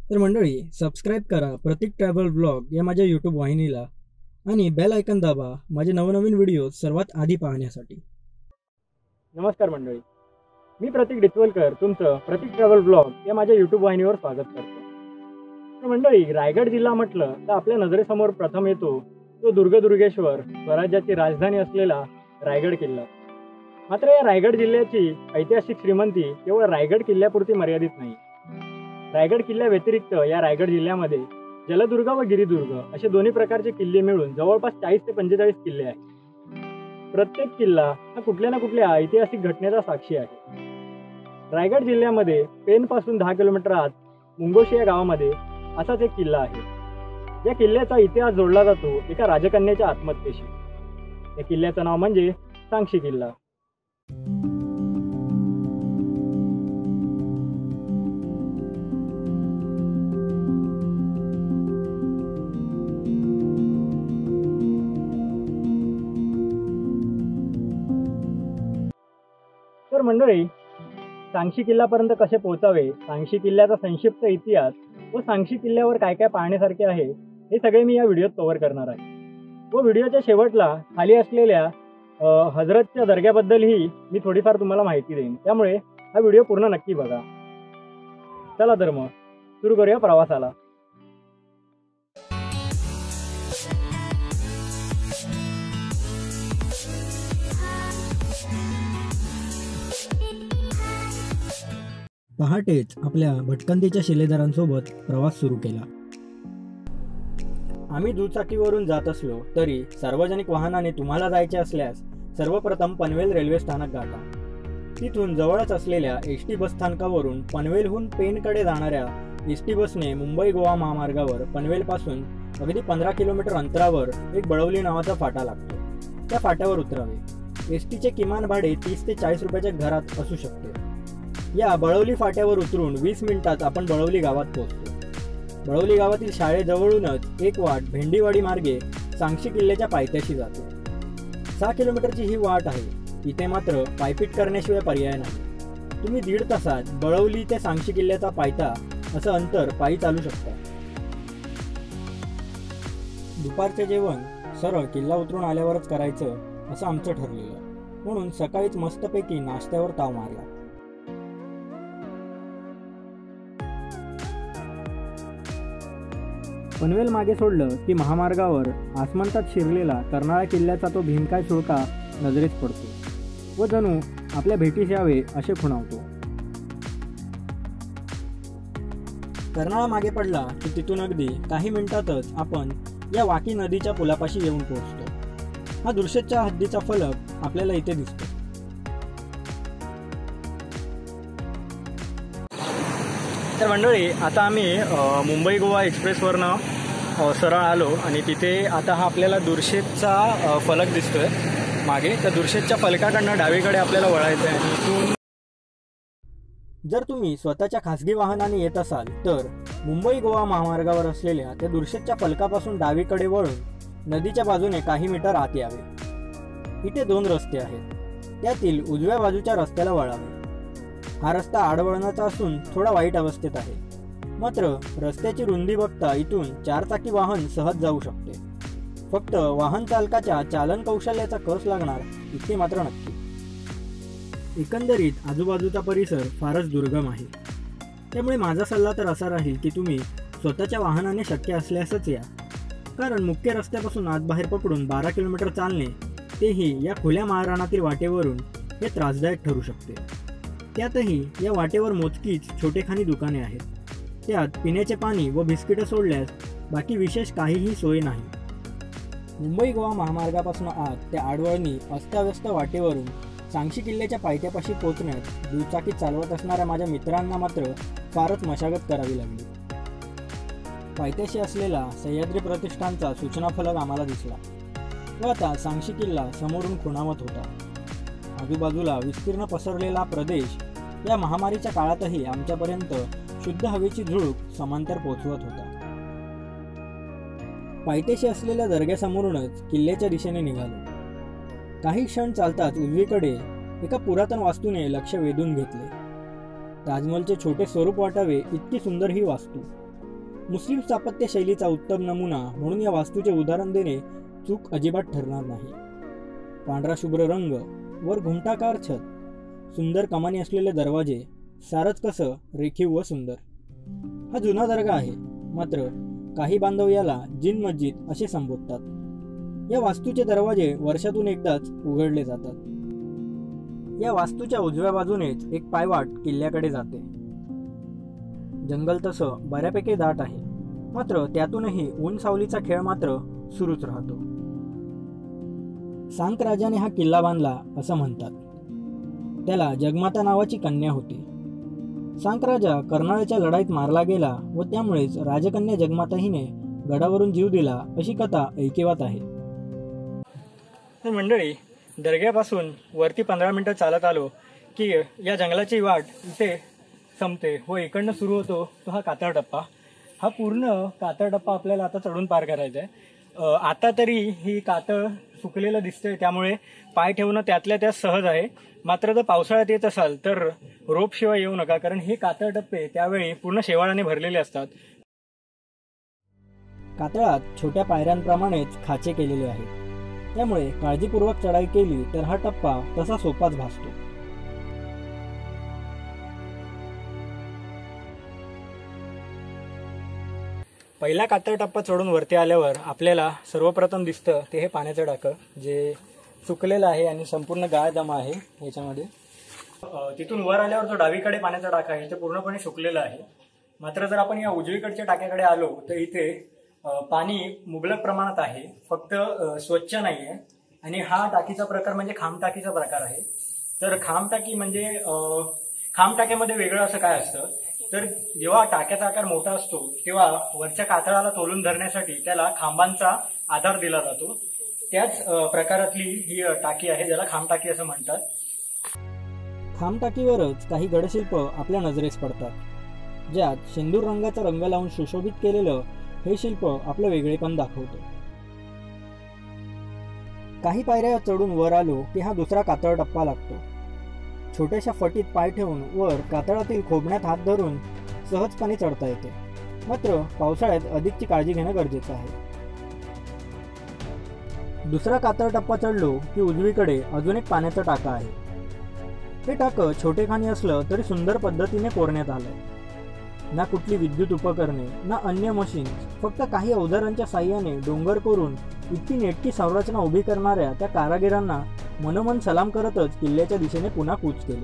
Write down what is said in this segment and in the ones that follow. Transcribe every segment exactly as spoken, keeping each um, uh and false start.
तर मंडळी, सबस्क्राईब करा प्रतीक ट्रॅव्हल ब्लॉग या माझ्या यूट्यूब वाहिनीला आणि बेल आयकन दाबा माझे नवनवीन व्हिडिओ सर्वात आधी पाहण्यासाठी. नमस्कार मंडळी, मी प्रतीक डिचवलकर तुमचं प्रतीक ट्रॅव्हल ब्लॉग या माझ्या यूट्यूब वाहिनीवर स्वागत करतो. तर मंडळी, रायगड जिल्हा म्हटलं तर आपल्या नजरेसमोर प्रथम येतो तो दुर्गदुर्गेश्वर स्वराज्याची राजधानी असलेला रायगड किल्ला. मात्र या रायगड जिल्ह्याची ऐतिहासिक श्रीमंती केवळ रायगड किल्ल्यापुरती मर्यादित नाही. रायगड किल्ल्या व्यतिरिक्त या रायगड जिल्ह्यामध्ये जलदुर्ग व गिरिदुर्ग असे दोन्ही प्रकारचे किल्ले मिळून जवळपास चाळीस ते पंचेचाळीस किल्ले आहेत. प्रत्येक किल्ला हा कुठल्या ना कुठल्या ऐतिहासिक घटनेचा साक्षी आहे. रायगड जिल्ह्यामध्ये पेन पासून दहा किलोमीटर आत मुंगोशी या गावामध्ये असाच एक किल्ला आहे. या किल्ल्याचा इतिहास जोडला जातो एका राजकन्याच्या आत्महत्येशी. या किल्ल्याचं नाव म्हणजे सांक्षी किल्ला. तर मंडळी, सांक्षी किल्ल्यापर्यंत कसे पोहोचावे, सांक्षी किल्ल्याचा संक्षिप्त इतिहास व सांक्षी किल्ल्यावर काय काय पाहण्यासारखे आहे हे सगळे मी या व्हिडिओत कव्हर करणार आहे. व व्हिडिओच्या शेवटला खाली असलेल्या हजरतच्या दर्ग्याबद्दलही मी थोडीफार तुम्हाला माहिती देईन, त्यामुळे हा व्हिडिओ पूर्ण नक्की बघा. चला तर मग सुरू करूया प्रवासाला. पहाटेच आपल्या भटकंतीच्या शिलेदारांसोबत प्रवास सुरू केला. आम्ही दुचाकीवरून जात असलो तरी सार्वजनिक वाहनाने तुम्हाला जायचे असल्यास सर्वप्रथम पनवेल रेल्वे स्थानक गाठा. तिथून जवळच असलेल्या एस टी बस स्थानकावरून पनवेलहून पेनकडे जाणाऱ्या एस टी बसने मुंबई गोवा महामार्गावर पनवेलपासून अगदी पंधरा किलोमीटर अंतरावर एक बळवली नावाचा फाटा लागतो. त्या फाट्यावर उतरावे. एस टीचे किमान भाडे तीस ते चाळीस रुपयाच्या घरात असू शकते. या बळवली फाट्यावर उतरून वीस मिनिटात आपण बळवली गावात पोहोचतो. बळवली गावातील शाळेजवळूनच एक वाट भेंडीवाडी मार्गे सांक्षी किल्ल्याच्या पायथ्याशी जाते. सहा किलोमीटरची ही वाट आहे. इथे मात्र पायपीट करण्याशिवाय पर्याय नाही. तुम्ही दीड तासात बळवली ते सांक्षी किल्ल्याचा पायथा असं अंतर पायी चालू शकता. दुपारचे जेवण सरळ किल्ला उतरून आल्यावरच करायचं असं आमचं ठरलेलं, म्हणून सकाळीच मस्तपैकी नाश्त्यावर ताव मारला. पनवेल मागे सोडलं की महामार्गावर आसमंतात शिरलेला कर्नाळा किल्ल्याचा तो भीमकाय चुळका नजरेस पडतो व जणू आपल्या भेटीस यावे असे खुणावतो. कर्नाळा मागे पडला की तिथून अगदी काही मिनिटातच आपण या वाकी नदीच्या पुलापाशी येऊन पोहोचतो. हा दृश्यच्या हद्दीचा फलक आपल्याला इथे दिसतो. तर मंडळी, आता आम्ही मुंबई गोवा एक्सप्रेसवरनं सरळ आलो आणि तिथे आता हा आपल्याला दुर्शेतचा फलक दिसतोय मागे. तर दुर्शेतच्या फलकाकडनं डावीकडे आपल्याला वळायचं आहे. आणि इथून जर तुम्ही स्वतःच्या खासगी वाहनाने येत असाल तर मुंबई गोवा महामार्गावर असलेल्या त्या दुर्शेतच्या फलकापासून डावीकडे वळून नदीच्या बाजूने काही मीटर आत यावे. इथे दोन रस्ते आहेत. त्यातील उजव्या बाजूच्या रस्त्याला वळावे. हा रस्ता आडवळणाचा असून थोडा वाईट अवस्थेत आहे. मात्र रस्त्याची रुंदी बघता इथून चारचाकी वाहन सहज जाऊ शकते. फक्त वाहन चालकाच्या चालन कौशल्याचा कस लागणार इतके मात्र नक्की. एकंदरीत आजूबाजूचा परिसर फारच दुर्गम आहे. त्यामुळे माझा सल्ला तर असा राहील की तुम्ही स्वतःच्या वाहनाने शक्य असल्यासच या, कारण मुख्य रस्त्यापासून आत बाहेर पकडून बारा किलोमीटर चालणे, तेही या खुल्या माळरानातील वाटेवरून, हे त्रासदायक ठरू शकते. त्यातही या वाटेवर मोजकीच छोटेखानी दुकाने आहेत. त्यात पिण्याचे पाणी व बिस्किटं सोडल्यास बाकी विशेष काहीही सोय नाही. मुंबई गोवा महामार्गापासून आत त्या आडवळणी अस्ताव्यस्त वाटेवरून सांक्षी किल्ल्याच्या पायथ्यापाशी पोहोचण्यात दुचाकी चालवत असणाऱ्या माझ्या मित्रांना मात्र फारच मशागत करावी लागली. पायथ्याशी असलेला सह्याद्री प्रतिष्ठानचा सूचना फलक आम्हाला दिसला व आता सांक्षी किल्ला समोरून खुणावत होता. आजूबाजूला विस्तीर्ण पसरलेला प्रदेश या महामारीच्या काळातही आमच्यापर्यंत शुद्ध हवेची झुळूक समांतर पोहोचवत होता. पायथ्याशी असलेल्या दर्ग्यासमोरूनच किल्ल्याच्या दिशेने निघालो. काही क्षण चालताच उजवीकडे एका पुरातन वास्तूने लक्ष वेधून घेतले. ताजमहलचे छोटे स्वरूप वाटावे इतकी सुंदर ही वास्तू. मुस्लिम स्थापत्य शैलीचा उत्तम नमुना म्हणून या वास्तूचे उदाहरण देणे चूक अजिबात ठरणार नाही. पांढरा शुभ्र रंग, वर घुमटाकार छत, सुंदर कमानी असलेले दरवाजे, सारच कसं रेखीव व सुंदर. हा जुना दर्गा आहे, मात्र काही बांधव याला जिन मस्जिद असे संबोधतात. या वास्तूचे दरवाजे वर्षातून एकदाच उघडले जातात. या वास्तूच्या उजव्या बाजूनेच एक पायवाट किल्ल्याकडे जाते. जंगल तसं बऱ्यापैकी दाट आहे, मात्र त्यातूनही ऊन सावलीचा खेळ मात्र सुरूच राहतो. सांक राजाने हा किल्ला बांधला असं म्हणतात. त्याला जगमाता नावाची कन्या होती. सांक राजा कर्नाळच्या लढाईत मारला गेला व त्यामुळेच राजकन्या जगमाता हिने गडावरून जीव दिला अशी कथा ऐकिवात आहे. तर मंडळी, दर्ग्यापासून वरती पंधरा मिनिटं चालत आलो की या जंगलाची वाट इथे संपते व इकडनं सुरू होतो तो हा कातळ टप्पा. हा पूर्ण कातळ टप्पा आपल्याला आता चढून पार करायचा आहे. आता तरी ही कातळ सुकलेलं दिसतंय, त्यामुळे पाय ठेवणं त्यातल्या त्यात सहज आहे. मात्र जर पावसाळ्यात येत असाल तर रोप शिवाय येऊ नका, कारण हे कातळ टप्पे त्यावेळी पूर्ण शेवाळाने भरलेले असतात. कातळात छोट्या पायऱ्यांप्रमाणेच खाचे केलेले आहेत, त्यामुळे काळजीपूर्वक चढाई केली तर हा टप्पा तसा सोपाच भासतो. पहिला कातळ टप्पा चढून वरती आल्यावर आपल्याला सर्वप्रथम दिसतं ते हे पाण्याचं टाकं, जे सुकलेलं आहे आणि संपूर्ण गाळ जमा आहे याच्यामध्ये. तिथून वर आल्यावर जो डावीकडे पाण्याचा टाका आहे ते पूर्णपणे सुकलेलं आहे. मात्र जर आपण या उजवीकडच्या टाक्याकडे आलो तर इथे पाणी मुबलक प्रमाणात आहे, फक्त स्वच्छ नाही आहे. आणि हा टाकीचा प्रकार म्हणजे खांब टाकीचा प्रकार आहे. तर खांब टाकी म्हणजे खांब टाक्यामध्ये वेगळं असं काय असतं, तर जेव्हा टाक्याचा आकार मोठा असतो तेव्हा वरच्या कातळाला तोलून धरण्यासाठी त्याला खांबांचा आधार दिला जातो. त्याच प्रकारातली ही टाकी आहे, ज्याला खांब टाकी असं म्हणतात. खांब टाकीवरच काही गडशिल्प आपल्या नजरेस पडतात, ज्यात शेंदूर रंगाचा रंग लावून सुशोभित केलेलं हे शिल्प आपलं वेगळेपण दाखवतं. काही पायऱ्या चढून वर आलो की हा दुसरा कातळ टप्पा लागतो. छोट्याशा फटीत पाय ठेवून वर कातळातील खोबण्यात हात धरून सहजपणे चढता येते. मात्र पावसाळ्यात अधिकची काळजी घेणं गरजेचं आहे. दुसरा कातळ टप्पा चढलो की उजवीकडे अजून एक पाण्याचं टाका आहे. हे टाकं छोटेखानी असलं तरी सुंदर पद्धतीने कोरण्यात आलंय. ना कुठली विद्युत उपकरणे, ना अन्य मशीन, फक्त काही अवजारांच्या साह्याने डोंगर करून इतकी नेटकी संरचना उभी करणाऱ्या त्या कारागिरांना मनोमन सलाम करतच किल्ल्याच्या दिशेने पुन्हा कूच केले.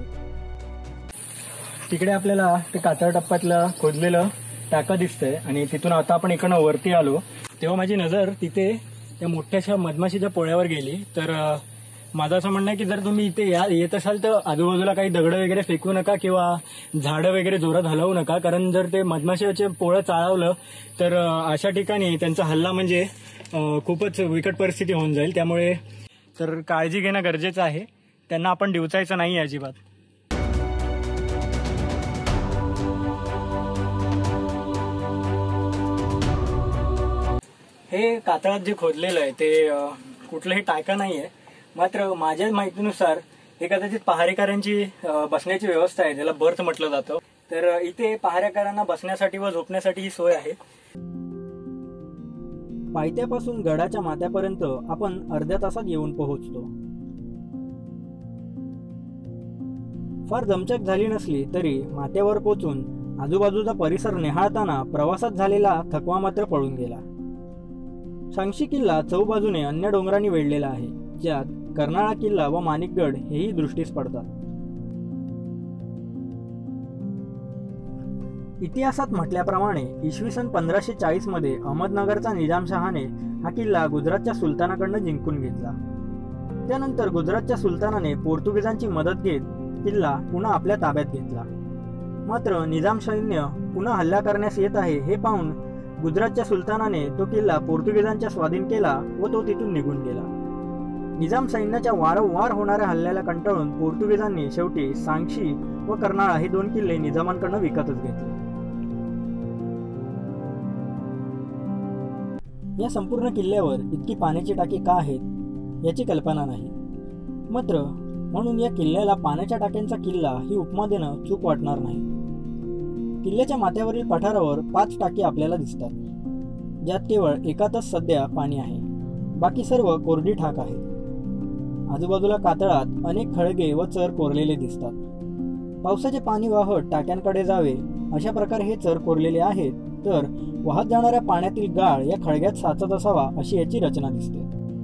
तिकडे आपल्याला ते कातळ टप्प्यातलं खोदलेलं टाका दिसतंय आणि तिथून आता आपण इकडनं वरती आलो तेव्हा माझी नजर तिथे त्या मोठ्याशा मधमाशीच्या पोळ्यावर गेली. तर माझं असं म्हणणं आहे की जर तुम्ही इथे या येत असाल तर आजूबाजूला काही दगडं वगैरे फेकू नका किंवा झाडं वगैरे जोरात हलवू नका, कारण जर ते मधमाशीचे पोळं चाळवलं तर अशा ठिकाणी त्यांचा हल्ला म्हणजे खूपच विकट परिस्थिती होऊन जाईल. त्यामुळे तर काळजी घेणं गरजेचं आहे. त्यांना आपण डिवचायचं नाही अजिबात. हे कातळात जे खोदलेलं आहे ते कुठलंही टाका नाही आहे, मात्र माझ्या माहितीनुसार हे कदाचित पहारेकऱ्यांची बसण्याची व्यवस्था आहे, ज्याला बर्थ म्हटलं जातं. तर इथे पहारेकऱ्यांना बसण्यासाठी व झोपण्यासाठी ही सोय आहे. पायथ्यापासून गडाच्या माथ्यापर्यंत आपण अर्ध्या तासात येऊन पोहोचतो. फार दमछाक झाली नसली तरी माथ्यावर पोहोचून आजूबाजूचा परिसर निहाळताना प्रवासात झालेला थकवा मात्र पळून गेला. सांक्षी किल्ला चौबाजूने अन्य डोंगरांनी वेढलेला आहे, ज्यात कर्नाळा किल्ला व माणिकगड हेही दृष्टीस पडतात. इतिहासात म्हटल्याप्रमाणे इसवी सन पंधराशे चाळीस मध्ये अहमदनगरचा निजामशहाने हा किल्ला गुजरातच्या सुलतानाकडनं जिंकून घेतला. त्यानंतर गुजरातच्या सुलतानाने पोर्तुगीजांची मदत घेत किल्ला पुन्हा आपल्या ताब्यात घेतला. मात्र निजाम सैन्य पुन्हा हल्ला करण्यास येत आहे हे पाहून गुजरातच्या सुलतानाने तो किल्ला पोर्तुगीजांच्या स्वाधीन केला व तो तिथून निघून गेला. निजाम सैन्याच्या वारंवार होणाऱ्या हल्ल्याला कंटाळून पोर्तुगीजांनी शेवटी सांक्षी व कर्नाळा हे दोन किल्ले निजामांकडून विकतच घेतले. या संपूर्ण किल्ल्यावर इतकी पाण्याची टाकी का आहेत याची कल्पना नाही. मात्र म्हणून या किल्ल्याला पाण्याच्या टाक्यांचा किल्ला ही उपमा देणं चूक वाटणार नाही. किल्ल्याच्या माथ्यावरील पठारावर पाच टाकी आपल्याला दिसतात, ज्यात केवळ एकातच सध्या पाणी आहे, बाकी सर्व कोरडी ठाक आहे. आजूबाजूला कातळात अनेक खळगे व चर कोरलेले दिसतात. पावसाचे पाणी वाहत टाक्यांकडे जावे अशा प्रकारे हे चर कोरलेले आहेत, तर वाहत जाणाऱ्या पाण्यातील गाळ या खळग्यात साचत असावा अशी याची रचना दिसते.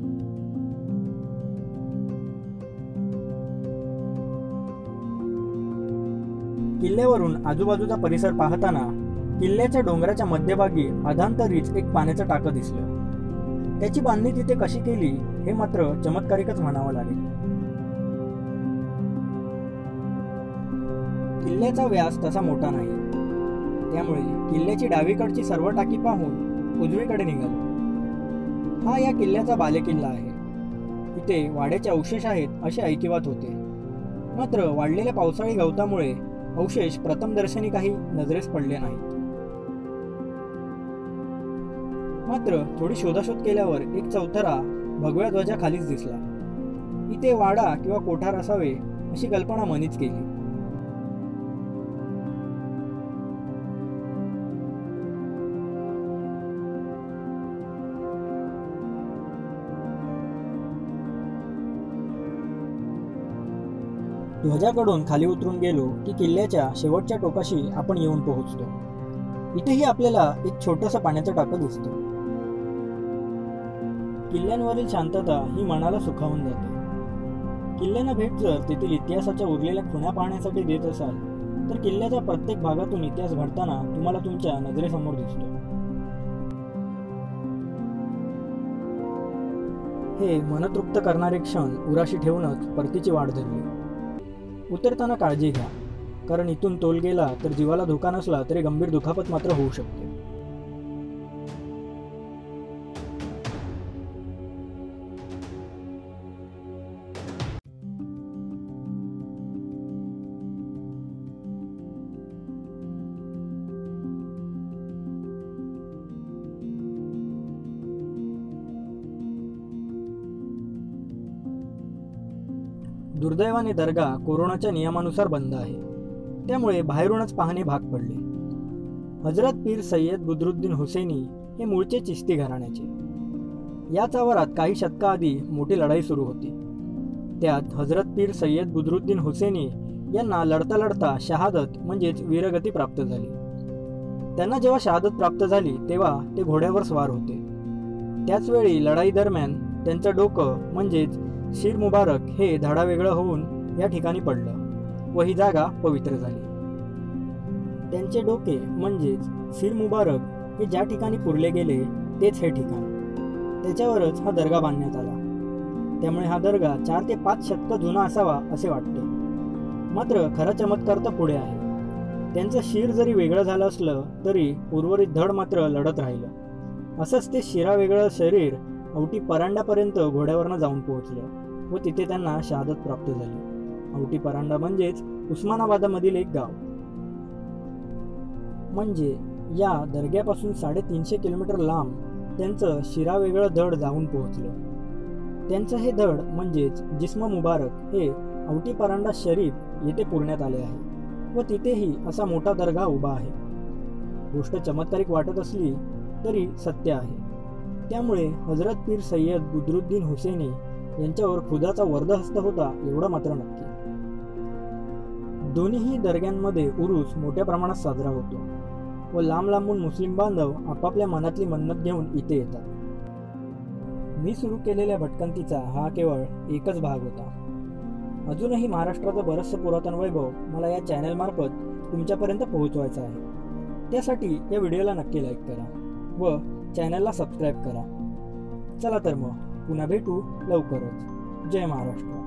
किल्ल्यावरून आजूबाजूचा परिसर पाहताना किल्ल्याच्या डोंगराच्या मध्यभागी अधांतरीच एक पाण्याचं टाकं दिसलं. त्याची बांधणी तिथे कशी केली हे मात्र चमत्कारिकच म्हणावं लागेल. किल्ल्याचा व्यास तसा मोठा नाही, त्यामुळे किल्ल्याची डावीकडची सर्व टाकी पाहून उजवीकडे निघालो. हा या किल्ल्याचा बालेकिल्ला आहे. इथे वाड्याचे अवशेष आहेत असे ऐकिवात होते, मात्र वाढलेल्या पावसाळी गवतामुळे अवशेष प्रथमदर्शनी काही नजरेस पडले नाहीत. मात्र थोडी शोधाशोध केल्यावर एक चौथरा भगव्या ध्वजाखालीच दिसला. इथे वाडा किंवा कोठार असावे अशी कल्पना मनीच केली. ध्वजाकडून खाली उतरून गेलो की किल्ल्याच्या शेवटच्या टोकाशी आपण येऊन पोहोचतो. इथेही आपल्याला एक छोटंसं पाण्याचं टाकं दिसतं. किल्ल्यांवरील शांतता ही मनाला सुखावून जाते. किल्ल्यांना भेट जर तेथील इतिहासाच्या उरलेल्या खुणा पाहण्यासाठी देत असाल तर किल्ल्याच्या प्रत्येक भागातून इतिहास घडताना तुम्हाला तुमच्या नजरेसमोर दिसतो. हे मनतृप्त करणारे क्षण उराशी ठेवूनच परतीची वाट धरली. उतरताना काळजी घ्या, कारण इथून तोल गेला तर जीवाला धोका नसला तरी गंभीर दुखापत मात्र होऊ शकते. दुर्दैवाने दर्गा कोरोनाच्या नियमानुसार बंद आहे, त्यामुळे बाहेरूनच पाहणे भाग पडले. हजरत पीर सय्यद बुद्रुद्दीन हुसैनी हे मूळचे चिश्ती घराण्याचे. याच आवारात काही शतकाआधी मोठी लढाई सुरू होती. त्यात हजरत पीर सय्यद बुद्रुद्दीन हुसैनी यांना लढता लढता शहादत म्हणजेच वीरगती प्राप्त झाली. त्यांना जेव्हा शहादत प्राप्त झाली तेव्हा ते घोड्यावर स्वार होते. त्याचवेळी लढाई दरम्यान त्यांचं डोकं म्हणजेच शीर मुबारक हे धडावेगळं होऊन या ठिकाणी पडलं व ही जागा पवित्र झाली. त्यांचे डोके म्हणजेच शीर मुबारक हे ज्या ठिकाणी पुरले गेले तेच हे ठिकाण. त्याच्यावरच हा दर्गा बांधण्यात आला. त्यामुळे हा दर्गा चार ते पाच शतक जुना असावा असे वाटते. मात्र खरा चमत्कार तर पुढे आहे. त्यांचं शीर जरी वेगळं झालं असलं तरी उर्वरित धड मात्र लढत राहिलं. असंच ते शिरा वेगळं शरीर औटी परांडापर्यंत घोड्यावरनं जाऊन पोहोचलं व तिथे त्यांना शहादत प्राप्त झाली. औटी परांडा म्हणजेच उस्मानाबादामधील एक गाव. म्हणजे या दर्ग्यापासून साडेतीनशे किलोमीटर लांब त्यांचं शिरा वेगळं धड जाऊन पोहोचलं. त्यांचं हे धड म्हणजेच जिस्म मुबारक हे औटी परांडा शरीफ येथे पुरण्यात आले आहे व तिथेही असा मोठा दर्गा उभा आहे. गोष्ट चमत्कारिक वाटत असली तरी सत्य आहे. त्यामुळे हजरत पीर सय्यद बुद्रुद्दीन हुसैनी यांच्यावर खुदाचा वर्धहस्त होता एवढं मात्र नक्की. दोन्हीही दर्ग्यांमध्ये उरूस मोठ्या प्रमाणात साजरा होतो व लांब लांबून मुस्लिम बांधव आपापल्या मनातली मन्नत घेऊन इथे येतात. मी सुरू केलेल्या भटकंतीचा हा केवळ एकच भाग होता. अजूनही महाराष्ट्राचं बरंचसं पुरातन वैभव मला या चॅनलमार्फत तुमच्यापर्यंत पोहोचवायचं आहे. त्यासाठी या व्हिडिओला नक्की लाईक करा व चॅनलला सबस्क्राईब करा. चला तर मग पुन्हा भेटू लवकरच. जय महाराष्ट्र.